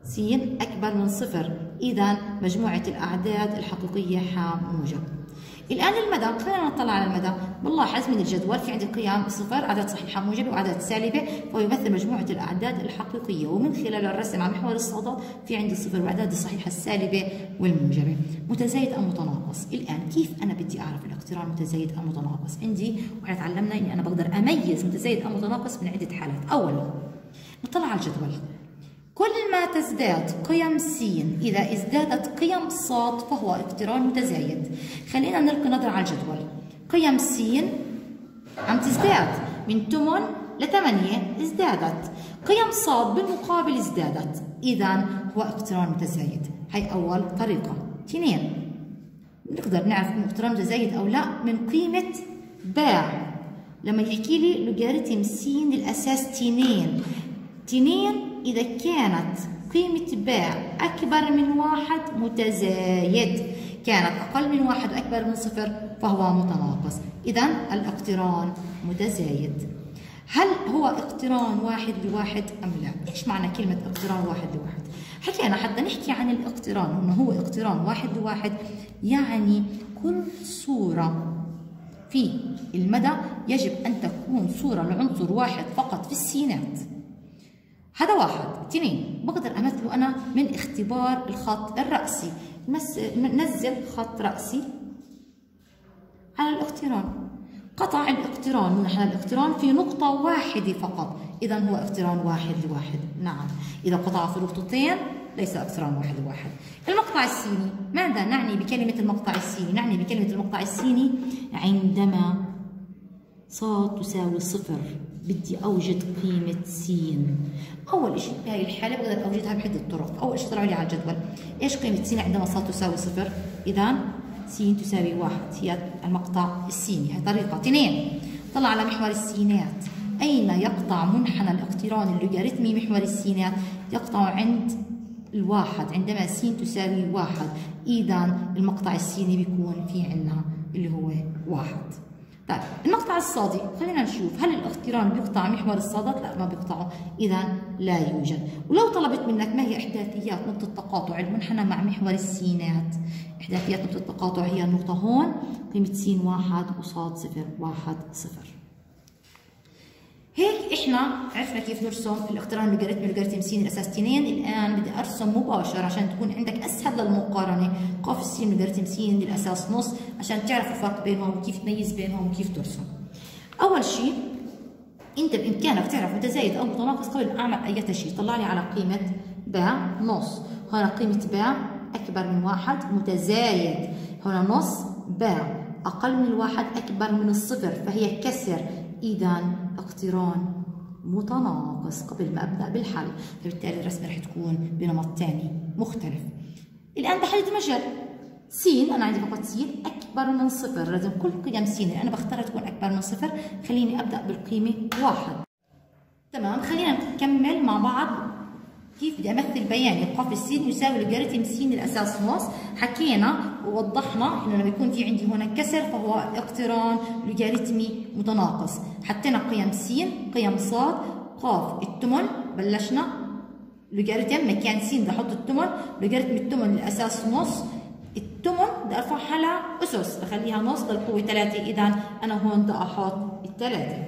س أكبر من صفر، إذا مجموعة الأعداد الحقيقية ح موجب. الآن المدى، خلينا نطلع على المدى. بنلاحظ من الجدول في عندي قيم صفر، أعداد صحيحة موجبة وأعداد سالبة، فهو يمثل مجموعة الأعداد الحقيقية، ومن خلال الرسم على محور الصادات في عندي الصفر وأعداد الصحيحة السالبة والموجبة. متزايد أم متناقص؟ الآن كيف أنا بدي أعرف الاقتران متزايد أم متناقص؟ عندي وإحنا تعلمنا إني أنا بقدر أميز متزايد أم متناقص من عدة حالات. أولا نطلع على الجدول، كل ما تزداد قيم س إذا ازدادت قيم ص فهو اقتران متزايد. خلينا نلقي نظرة على الجدول. قيم س عم تزداد من ثمانية ل ثمانية، ازدادت. قيم ص بالمقابل ازدادت، إذا هو اقتران متزايد. هي أول طريقة. اثنين، نقدر نعرف إنه اقتران متزايد أو لا من قيمة باع. لما يحكي لي لوغاريتم س للأساس اثنين، اثنين إذا كانت قيمة باع أكبر من واحد متزايد، كانت أقل من واحد وأكبر من صفر فهو متناقص. إذا الاقتران متزايد. هل هو اقتران واحد لواحد أم لا؟ إيش معنى كلمة اقتران واحد لواحد؟ حكينا حتى نحكي عن الاقتران إنه هو اقتران واحد لواحد، يعني كل صورة في المدى يجب أن تكون صورة لعنصر واحد فقط في السينات. هذا واحد. اثنين، بقدر امثله انا من اختبار الخط الرأسي. نزل خط رأسي على الاقتران، قطع الاقتران من على الاقتران في نقطة واحدة فقط، إذا هو اقتران واحد لواحد. نعم، إذا قطع في نقطتين ليس اقتران واحد لواحد. المقطع السيني، ماذا نعني بكلمة المقطع السيني؟ نعني بكلمة المقطع السيني عندما ص تساوي صفر بدي أوجد قيمة س. أول شيء بهي الحالة بقدر أوجدها بعدة طرق. أول شيء طلعوا لي على الجدول إيش قيمة س عندما ص تساوي صفر؟ إذا س تساوي واحد، هي المقطع السيني، هي طريقة. اثنين، طلع على محور السينات. أين يقطع منحنى الاقتران اللوغاريتمي محور السينات؟ يقطع عند الواحد، عندما س تساوي واحد، إذا المقطع السيني بيكون في عندنا اللي هو واحد. طيب المقطع الصادي، خلينا نشوف هل الاقتران بيقطع محور الصادات؟ لا، ما بيقطعه، إذا لا يوجد. ولو طلبت منك ما هي إحداثيات نقطة تقاطع المنحنى مع محور السينات؟ إحداثيات نقطة التقاطع هي النقطة هون، قيمة س واحد وصاد صفر، واحد صفر. هيك احنا عرفنا كيف نرسم الاقتران اللوغاريتمي لوغاريتم س الاساس اثنين. الان بدي ارسم مباشر عشان تكون عندك اسهل للمقارنه. قاف س لوغاريتم س للاساس نص عشان تعرف الفرق بينهم وكيف تميز بينهم وكيف ترسم. اول شيء انت بامكانك تعرف متزايد او متناقص قبل ما اعمل اي شيء. طلع لي على قيمه باع نص، هنا قيمه باع اكبر من واحد متزايد، هنا نص باع اقل من الواحد اكبر من الصفر فهي كسر، إذا اقتران متناقص قبل ما أبدأ بالحل، فبالتالي الرسمة رح تكون بنمط ثاني مختلف. الآن بحدد المجال. س أنا عندي فقط س أكبر من صفر، لازم كل قيم س اللي أنا بختارها تكون أكبر من صفر. خليني أبدأ بالقيمة واحد. تمام، خلينا نكمل مع بعض كيف بدي امثل بياني قاف السين يساوي لوغاريتم س الاساس نص. حكينا ووضحنا انه لما يكون في عندي هنا كسر فهو اقتران لوغاريتمي متناقص. حطينا قيم س، قيم ص، قاف الثمن، بلشنا لوغاريتم مكان س بدي احط الثمن، لوغاريتم الثمن الاساس نص، الثمن بدي ارفعها لاسس بخليها نص للقوه ثلاثة، اذا انا هون بدي احط الثلاثة.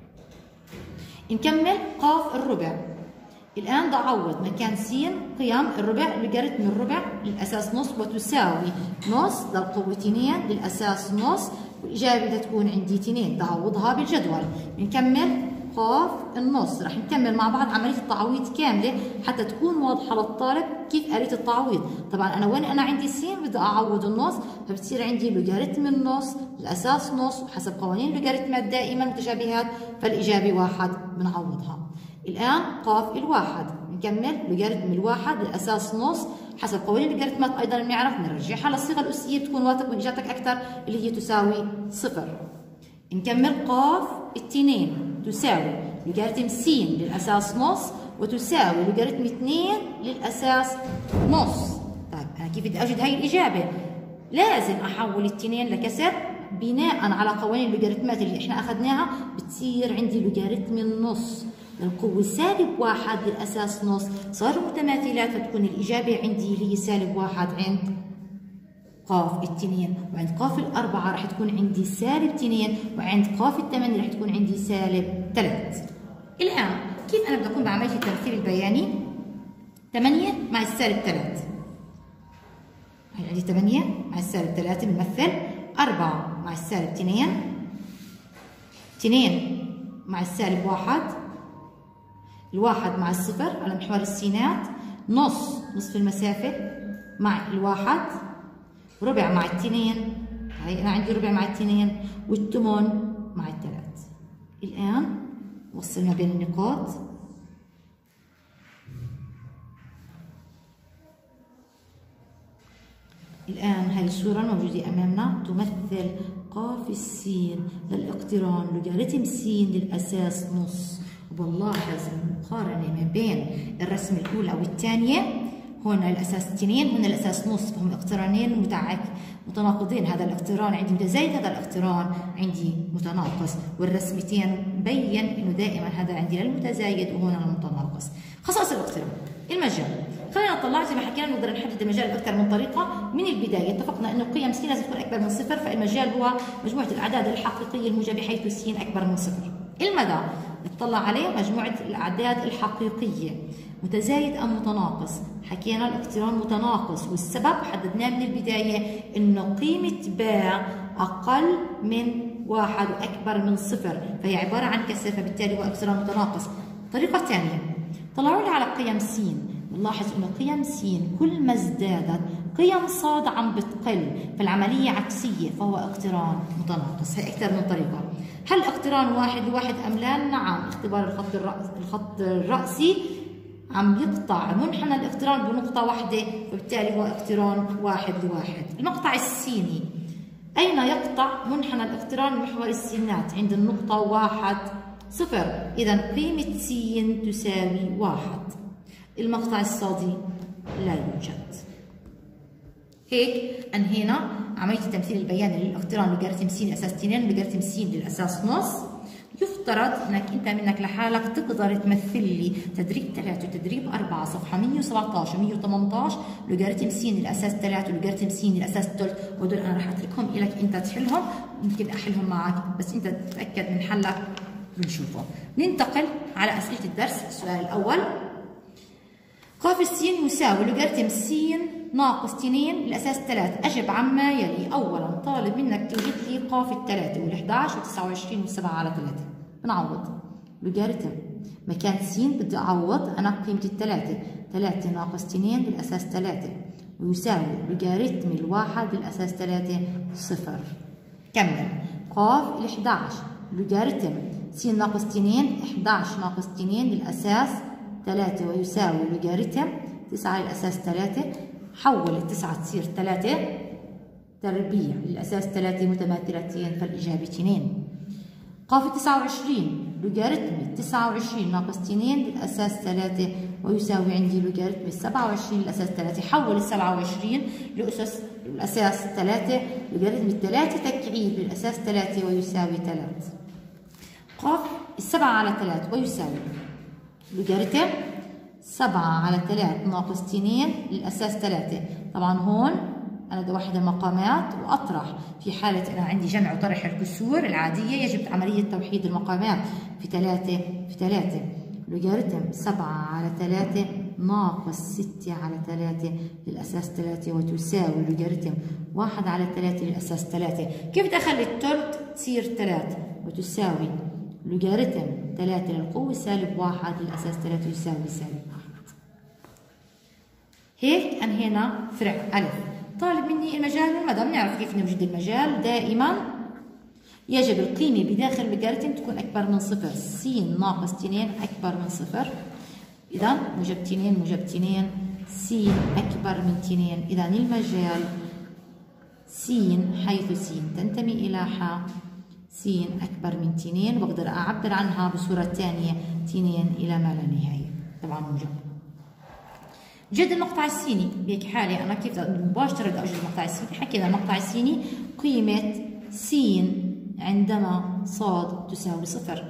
نكمل قاف الربع. الآن بدي أعوض مكان س قيم الربع لوغاريتم الربع للأساس نص وتساوي نص للقوة اثنين للأساس نص، والإجابة بدها تكون عندي اثنين، بدي أعوضها بالجدول. بنكمل قاف النص، رح نكمل مع بعض عملية التعويض كاملة حتى تكون واضحة للطالب كيف آلية التعويض. طبعا أنا وين أنا عندي س بدي أعوض النص، فبتصير عندي لوغاريتم النص للأساس نص، وحسب قوانين اللوغاريتمات دائما متشابهات فالإجابة واحد بنعوضها. الآن قاف الواحد، نكمل لوغاريتم الواحد للأساس نص، حسب قوانين اللوغاريتمات أيضا بنعرف نرجعها للصيغة الأسية بتكون واثق من إجابتك أكثر اللي هي تساوي صفر. نكمل قاف اثنين تساوي لوغاريتم س للأساس نص وتساوي لوغاريتم اثنين للأساس نص. طيب أنا كيف بدي أجد هاي الإجابة؟ لازم أحول الاثنين لكسر بناء على قوانين اللوغاريتمات اللي إحنا أخذناها، بتصير عندي لوغاريتم النص للقوة سالب واحد للأساس نص، صاروا متماثلات، فتكون الإجابة عندي اللي هي سالب واحد عند قاف اثنين، وعند قاف الأربعة رح تكون عندي سالب اثنين، وعند قاف الثمانية رح تكون عندي سالب ثلاثة. الآن كيف أنا بدي أقوم بعملية التمثيل البياني؟ ثمانية مع السالب ثلاثة. هي عندي ثمانية مع السالب ثلاثة بنمثل، أربعة مع السالب اثنين، اثنين مع السالب واحد، الواحد مع الصفر على محور السينات، نص نصف المسافة مع الواحد، ربع مع الاثنين، هي أنا عندي ربع مع الاثنين، والثمن مع الثلاث. الآن وصلنا بين النقاط. الآن هاي الصورة الموجودة أمامنا تمثل قاف السين للاقتران لوغاريتم س للأساس نص. وبنلاحظ المقارنة ما بين الرسمة الأولى والثانية، هون الأساس اثنين، هون الأساس نص، فهم اقترانين متناقضين، هذا الاقتران عندي متزايد، هذا الاقتران عندي متناقص، والرسمتين مبين إنه دائما هذا عندي للمتزايد وهون للمتناقص. خصائص الاقتران. المجال، خلينا نطلع زي ما حكينا نقدر نحدد المجال باكثر من طريقه. من البدايه اتفقنا انه قيم س لازم تكون اكبر من صفر، فالمجال هو مجموعه الاعداد الحقيقيه الموجبه حيث س اكبر من صفر. المدى نطلع عليه مجموعه الاعداد الحقيقيه متزايد ام متناقص. حكينا الاقتران متناقص، والسبب حددناه من البدايه انه قيمه باء اقل من واحد واكبر من صفر، فهي عباره عن كسر، فبالتالي هو اقتران متناقص. طريقه ثانيه، طلعوا لي على قيم س، نلاحظ انه قيم س كل ما ازدادت قيم ص عم بتقل، فالعمليه عكسيه، فهو اقتران متناقص. هي اكثر من طريقه. هل اقتران واحد لواحد ام لا؟ نعم، اختبار الخط الرأس الخط الرأسي عم يقطع منحنى الاقتران بنقطه واحده، فبالتالي هو اقتران واحد لواحد. المقطع السيني اين يقطع منحنى الاقتران محور السينات؟ عند النقطه واحد صفر، اذا قيمه س تساوي واحد. المقطع الصادي لا يوجد. هيك انهينا عمليه التمثيل البياني للاقتران لوغاريتم س لاساس اثنين لوغاريتم س للاساس نص. يفترض انك انت منك لحالك تقدر تمثل لي تدريب ثلاثة وتدريب أربعة صفحه مية وسبعطعش و مية وثمنطعش لوغاريتم س للاساس ثلاثة ولوغاريتم س للاساس ثلث، وهدول انا رح اتركهم لك انت تحلهم، ممكن احلهم معك بس انت تتاكد من حلك بنشوفه. ننتقل على اسئله الدرس. السؤال الاول، قاف السين يساوي لوغاريتم س ناقص اثنين للأساس ثلاثة، أجب عما يلي. أولاً طالب منك توجد لي قاف الثلاثة والأحد عشر وتسعة وعشرين والسبعة على ثلاثة. بنعوض لوغاريتم مكان س بدي أعوض أنا قيمة الثلاثة، ثلاثة ناقص اثنين للأساس ثلاثة ويساوي لوغاريتم الواحد للأساس ثلاثة صفر. كمل. قاف الأحد عشر لوغاريتم س ناقص اثنين، أحد عشر ناقص اثنين للأساس ثلاثة ويساوي لوغاريتم تسعة للأساس ثلاثة. حول التسعة تصير ثلاثة تربيع للأساس ثلاثة متماثلتين، فالإجابة اثنين. قاف تسعة وعشرين لوغاريتم تسعة وعشرين ناقص اثنين للأساس ثلاثة ويساوي عندي لوغاريتم سبعة وعشرين للأساس ثلاثة. حول ال سبعة وعشرين لأسس الأساس ثلاثة، لوغاريتم ثلاثة تكعيب للأساس ثلاثة ويساوي ثلاثة. قاف السبعة على ثلاثة ويساوي لوغاريتم سبعة على ثلاثة ناقص اثنين للأساس ثلاثة. طبعا هون أنا بدي أوحد المقامات وأطرح. في حالة أنا عندي جمع وطرح الكسور العادية يجب عملية توحيد المقامات. في ثلاثة في ثلاثة لوغاريتم سبعة على ثلاثة ناقص ستة على ثلاثة للأساس ثلاثة وتساوي لوغاريتم واحد على ثلاثة للأساس ثلاثة. كيف بدي أخلي الثلث تصير ثلاثة وتساوي لوغاريتم ثلاثة للقوة سالب واحد للأساس ثلاثة يساوي سالب واحد. هيك أنهينا فرع ألف. طالب مني المجال والمدى. بنعرف كيف نوجد المجال. دائما يجب القيمة بداخل لوغاريتم تكون أكبر من صفر. س ناقص اثنين أكبر من صفر، إذا موجب اثنين موجب اثنين، س أكبر من اثنين، إذا المجال س حيث س تنتمي إلى ح س أكبر من اثنين، وبقدر أعبر عنها بصورة ثانية اثنين إلى ما لا نهاية، طبعا موجب. جد المقطع السيني. بهيك حالة أنا كيف مباشرة بدي أوجد المقطع السيني؟ حكينا المقطع السيني قيمة س عندما ص تساوي صفر.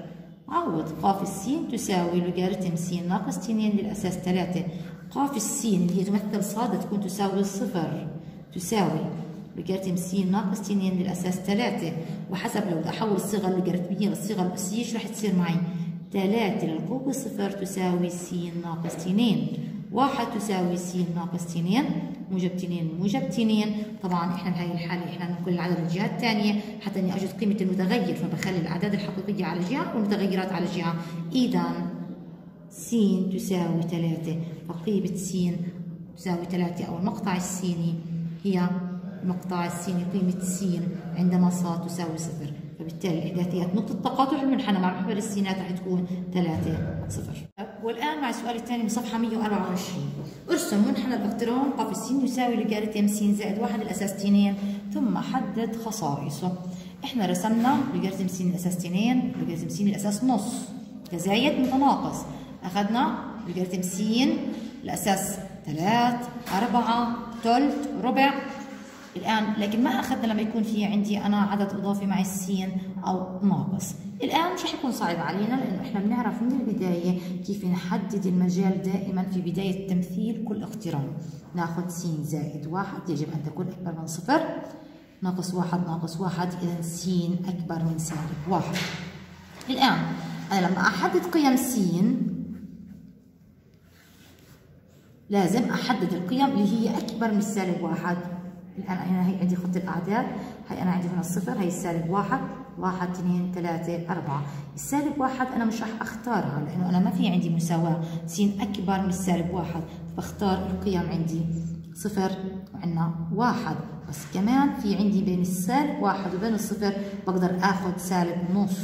عوض قاف السين تساوي لوغاريتم س ناقص اثنين للأساس ثلاثة. قاف السين اللي هي تمثل صاد تكون تساوي صفر، تساوي لوغاريتم س ناقص اثنين للأساس ثلاثة، وحسب لو بدي أحول الصيغة اللوغاريتمية للصيغة الأسية شو رح تصير معي؟ ثلاثة للقوة صفر تساوي س ناقص اثنين، واحد تساوي س ناقص اثنين، موجب اثنين موجب اثنين. طبعا احنا بهي الحالة احنا ننقل العدد للجهة الثانية حتى اني اجد قيمة المتغير، فبخلي الأعداد الحقيقية على جهة والمتغيرات على جهة. إذا س تساوي ثلاثة، فقيمة س تساوي ثلاثة أو المقطع السيني هي المقطع السيني قيمة س عندما ص تساوي صفر، فبالتالي الإحداثيات نقطة تقاطع المنحنى مع محور السينات رح تكون ثلاثة صفر. والآن مع السؤال الثاني من صفحة مئة وأربعة وعشرين. ارسم منحنى الاقتران قاف السين يساوي لوغاريتم س زائد واحد الأساس اثنين ثم حدد خصائصه. احنا رسمنا لوغاريتم س الأساس اثنين، لوغاريتم س الأساس نص، تزايد متناقص. أخذنا لوغاريتم س الأساس ثلاث، أربعة، ثلث، ربع. الآن لكن ما أخذنا لما يكون في عندي أنا عدد إضافي مع السين أو ناقص. الآن مش رح يكون صعب علينا لأنه إحنا بنعرف من البداية كيف نحدد المجال دائما في بداية تمثيل كل اقتران. ناخذ س زائد واحد يجب أن تكون أكبر من صفر، ناقص واحد ناقص واحد، إذا س أكبر من سالب واحد. الآن أنا لما أحدد قيم س لازم أحدد القيم اللي هي أكبر من السالب واحد. الآن أنا هي عندي خط الأعداد، هي أنا عندي هنا الصفر، هي السالب واحد، واحد، اثنين، ثلاثة، أربعة. السالب واحد أنا مش راح أختارها لأنه أنا ما في عندي مساواة، س أكبر من السالب واحد، بختار القيم عندي صفر وعندنا واحد، بس كمان في عندي بين السالب واحد وبين الصفر بقدر آخذ سالب نص.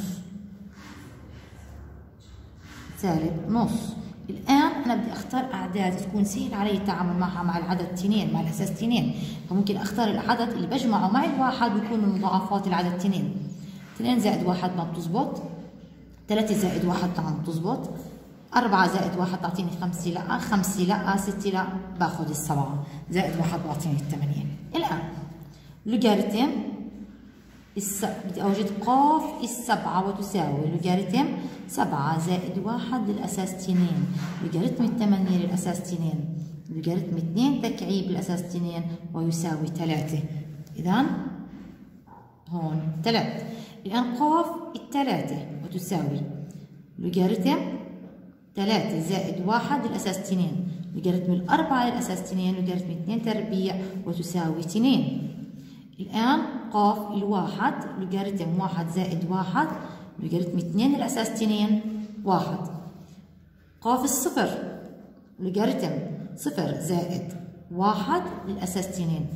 سالب نص. الآن أنا بدي أختار أعداد تكون سهل علي التعامل معها مع العدد اثنين، مع الأساس اثنين، فممكن أختار العدد اللي بجمعه مع الواحد بيكون من مضاعفات العدد اثنين. اثنين زائد واحد ما بتزبط، ثلاثة زائد واحد طبعا بتزبط، أربعة زائد واحد تعطيني خمسة لا، خمسة لا، ستة لا، باخذ السبعة، زائد واحد بعطيني الثمانية. الآن لوغاريتم الس... بدي أوجد قاف السبعة وتساوي لوغاريتم سبعة زائد واحد للأساس اثنين، لوغاريتم الثمانية للأساس اثنين، لوغاريتم اثنين تكعيب للأساس اثنين ويساوي ثلاثة. إذا هون ثلاثة. الآن قاف الثلاثة وتساوي لوغاريتم ثلاثة زائد واحد للأساس اثنين، لوغاريتم الأربعة للأساس اثنين، لوغاريتم اثنين تربيع وتساوي اثنين. الآن قاف الواحد لوغاريتم واحد زائد واحد، لوغاريتم اثنين للأساس اثنين، واحد. قاف الصفر لوغاريتم صفر زائد واحد للأساس اثنين.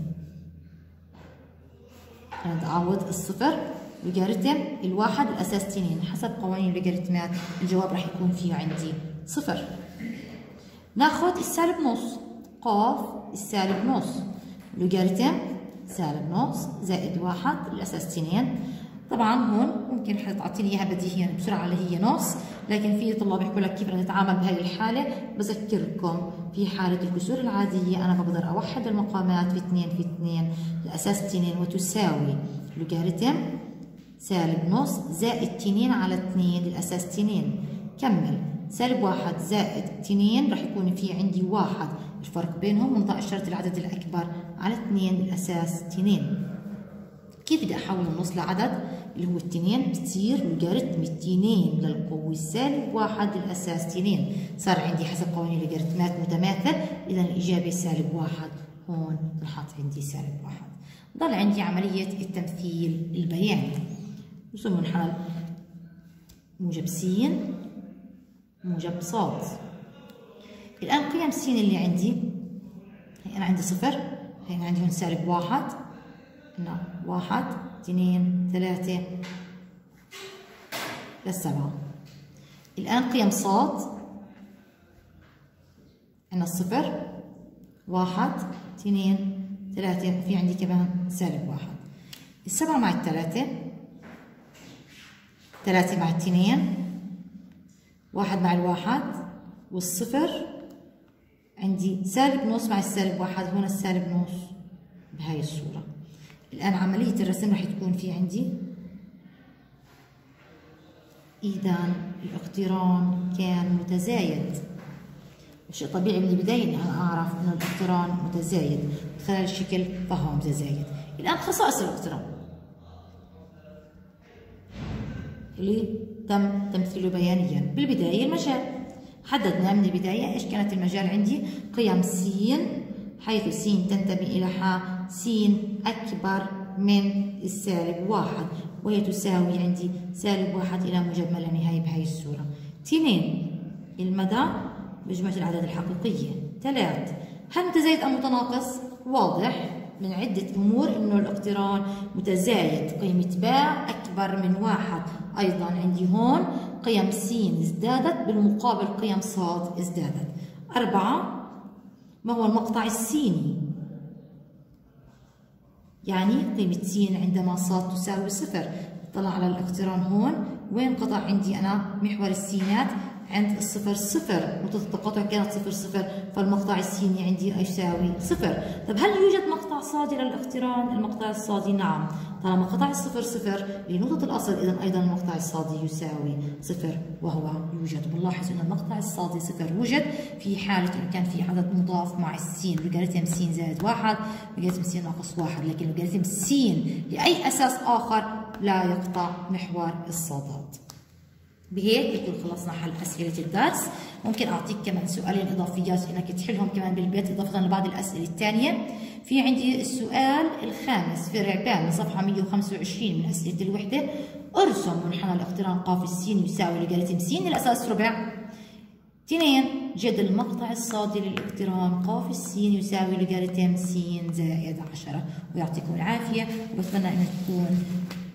أنا بدي أعوض الصفر لوغاريتم الواحد للأساس اثنين، حسب قوانين اللوغاريتمات الجواب راح يكون فيه عندي صفر. ناخذ السالب نص، قاف السالب نص لوغاريتم سالب نص زائد واحد للأساس اثنين. طبعا هون ممكن حدا تعطيني اياها بديهيا بسرعه اللي هي نص، لكن في طلاب يحكوا لك كيف بدنا نتعامل بهذه الحاله. بذكركم في حاله الكسور العاديه انا بقدر اوحد المقامات في اثنين في اثنين لاساس اثنين وتساوي لوغاريتم سالب نص زائد اثنين على اثنين للاساس اثنين. كمل سالب واحد زائد اثنين رح يكون في عندي واحد، الفرق بينهم منطقة إشارة العدد الأكبر على اثنين للأساس اثنين. كيف بدي أحول النص لعدد اللي هو اثنين؟ بتصير لوغاريتم اثنين للقوة السالب واحد للأساس اثنين، صار عندي حسب قوانين اللوغاريتمات متماثل، إذا الإجابة سالب واحد، هون بنحط عندي سالب واحد. ضل عندي عملية التمثيل البياني. رسم منحنى موجب س موجب ص. الآن قيم س اللي عندي هي أنا عندي صفر، هي أنا عندي هون سالب واحد، هنا واحد، اثنين، ثلاثة للسبعة. الآن قيم ص عندنا الصفر، واحد، اثنين، ثلاثة، وفي عندي كمان سالب واحد. السبعة مع الثلاثة، ثلاثة مع الاثنين، واحد مع الواحد، والصفر عندي سالب نص مع السالب واحد، هنا السالب نص بهاي الصورة. الآن عملية الرسم رح تكون في عندي إذا الاقتران كان متزايد. شيء طبيعي من البداية إني أنا أعرف إنه الاقتران متزايد من خلال الشكل فهو متزايد. الآن خصائص الاقتران اللي تم تمثيله بيانيا. بالبداية المجال، حددنا من البداية إيش كانت المجال عندي؟ قيم س حيث س تنتمي إلى ح، س أكبر من السالب واحد وهي تساوي عندي سالب واحد إلى موجب ما لا نهاية بهاي الصورة. اثنين المدى مجموعة الأعداد الحقيقية. ثلاث هل متزايد أم متناقص؟ واضح من عدة أمور إنه الاقتران متزايد، قيمة باء أكبر من واحد، أيضا عندي هون قيم س ازدادت بالمقابل قيم ص ازدادت. أربعة ما هو المقطع السيني؟ يعني قيمة س عندما ص تساوي صفر. طلع على الاقتران هون وين قطع عندي أنا محور السينات؟ عند الصفر صفر، نقطة التقاطع كانت صفر صفر، فالمقطع السيني عندي يساوي صفر. طب هل يوجد مقطع صادي للاقتران؟ المقطع الصادي نعم، طالما قطع الصفر صفر لنقطة الأصل إذا أيضا المقطع الصادي يساوي صفر وهو يوجد. بنلاحظ أن المقطع الصادي صفر يوجد في حالة إن كان في عدد مضاف مع السين، لوغاريتم س زائد واحد، لوغاريتم س ناقص واحد، لكن لوغاريتم س لأي أساس آخر لا يقطع محور الصادات. بهيك بكون خلصنا حل أسئلة الدرس. ممكن أعطيك كمان سؤالين إضافيات إنك تحلهم كمان بالبيت إضافة لبعض الأسئلة الثانية. في عندي السؤال الخامس في رعبان من صفحة مئة وخمسة وعشرين من أسئلة الوحدة. ارسم منحنى الاقتران ق س يساوي لوغاريتم س الأساس ربع. اثنين جد المقطع الصادي للاقتران ق س يساوي لوغاريتم س زائد عشرة. ويعطيكم العافية وبتمنى أن تكون